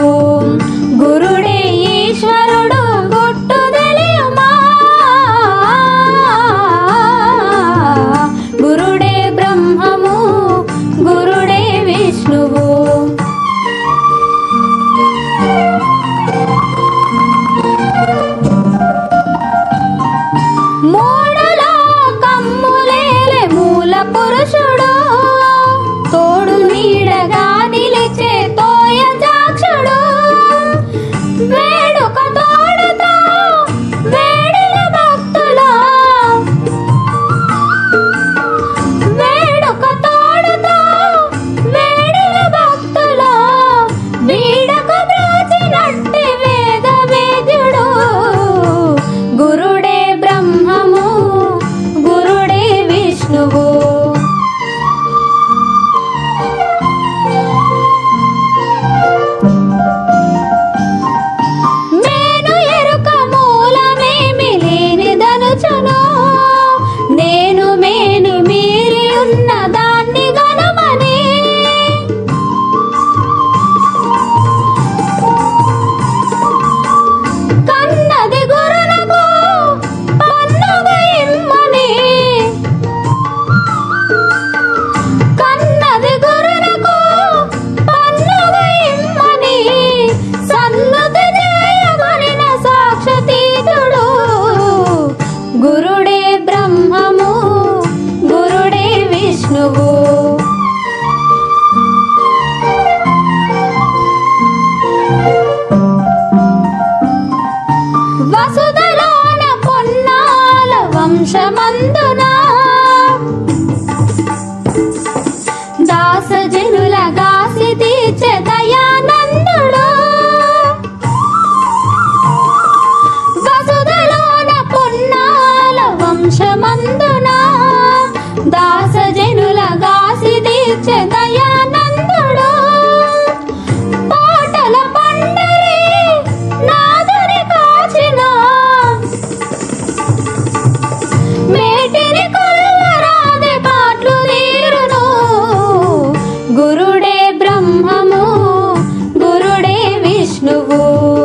గురుడే ఈశ్వరుడు గుట్టు తెలియుమా, గురుడే బ్రహ్మము గురుడే విష్ణువు. మూడులో కమ్ములేలే మూల పురుషుడు, తోడు నీడగా నిలిచే తోయజాక్షుడు. వేడుక తోడుతో వేడిన భక్తుల, వేడుక తోడుతో వేడిన భక్తుల, వీడక బ్రోచినట్టి వేద వేద్యుడు. గురుడే బ్రహ్మము గురుడే విష్ణువు. నేను ఎరుక మూలమేమి లేనిదనుచును, నేను మేని మీరి ఉన్న దాన్ని గనుమని. కన్నది గురునకు పన్నుగ ఇమ్మని, కన్నది గురునకు పన్నుగ ఇమ్మని, సన్నుతి చేయమనిన సాక్షాతీతుడు. గురుడే బ్రహ్మము గురుడే విష్ణువు. వసుధలోన పొన్నాల వంశమందున, దాసజనుల గాసి తీర్చె దయానందుడు. వసుధలోన పొన్నాల వంశమందున, దాసజనుల గాసి తీర్చె దయానందుడు. పాటల పండరి నాదుని కాచిన, మేటిని కొల్వరాదే పాట్లు తీరును. గురుడే బ్రహ్మము గురుడే విష్ణువు.